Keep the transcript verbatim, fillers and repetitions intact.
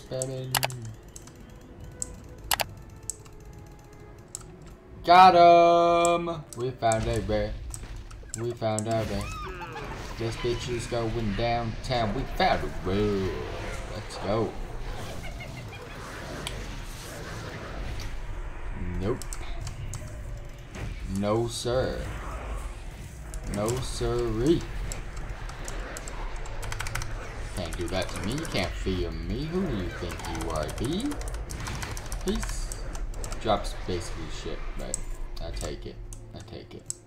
baby. Got him! We found a bear. We found a bear. This bitch is going downtown. We found a bear. Let's go. Nope. No sir. No sirree. Can't do that to me. You can't fear me. Who do you think you are, B? Peace. Drops basically shit, but I take it. I take it.